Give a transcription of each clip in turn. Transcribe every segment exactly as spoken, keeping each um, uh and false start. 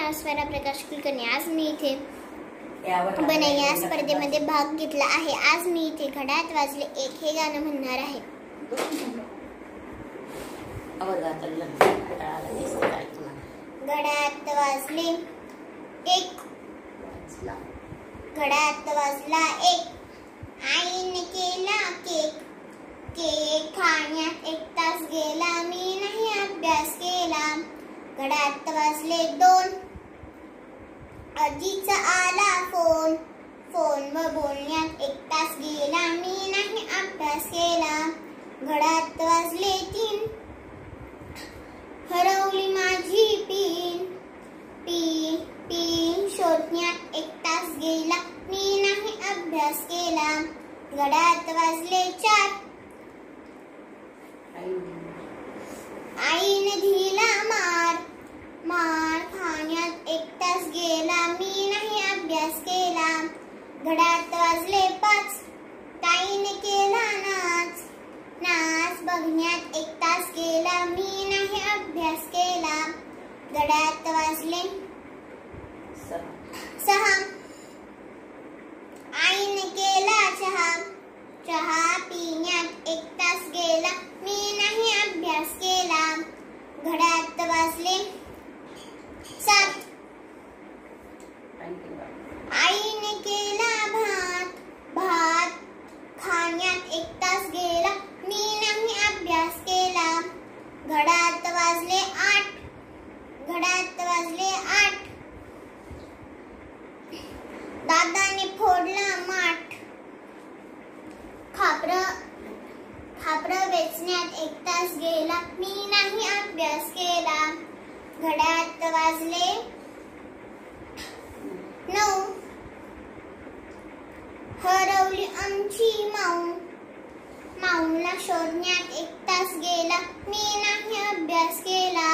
नाव स्वरा प्रकाश कुलकर्णी। आज मी इथे बनाई या स्पर्धेमध्ये भाग घेतला आहे। आज मी इथे घड्याळात वाजले एक हे गाणं म्हणणार आहे। घड्याळात वाजले एक, घड्याळात वाजला एक, आईने केला केक, केक खाण्यात एक तास गेला, मी नाही अभ्यास केला। घड्याळात वाजले दोन, आजीचा आला फोन, फोन व बोलण्यात एक तास गेला, मी नाही अभ्यास केला। घड्याळात वाजले तीन, हरवली माझी पिन, पी पिन शोधण्यात एक तास गेला, मी नाही अभ्यास केला। घड्याळात वाजले चार, आईने दिला मार, मार खाण्यात एक तास गेला, मी नाही अभ्यास केला। घड्याळात वाजले पाच, ताईने केला नाच, नाच बघण्यात एक तास गेला, मी नाही अभ्यास केला। घड्याळात वाजले सहा, आईने केला चहा, चहा पिण्यात एक तास गेला, मी नाही अभ्यास केला। घड्याळात वाजले सात, आईने केला भात, भात खाण्यात एक तास गेला, मी नाही अभ्यास केला। घड्याळात वाजले आठ, घड्याळात वाजले आठ, दादाने फोडला माठ, खापर खापर वेचण्यात एक तास गेला, मी नाही अभ्यास केला। घड्याळात वाजले नऊ, हरवली आमची माऊ, माऊला शोधण्यात एक तास गेला, मी नाही अभ्यास केला।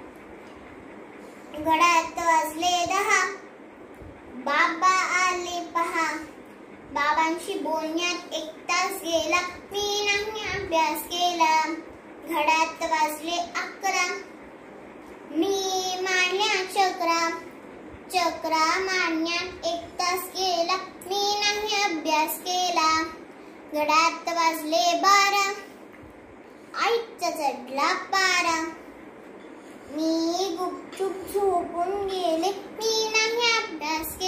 घड्याळात वाजले दहा, बाबा आले पहा, बाबांशी बोलण्यात एक तास गेला, मी नाही अभ्यास केला। घड्याळात वाजले अकरा, मी मारल्या चक्रा, चक्रा मारण्यात एक तास गेला, मी नाही अभ्यास केला। घड्याळात वाजले बारा, आईचा चढला पारा, मी गुपचूप झोपून गेले, मी नाही अभ्यास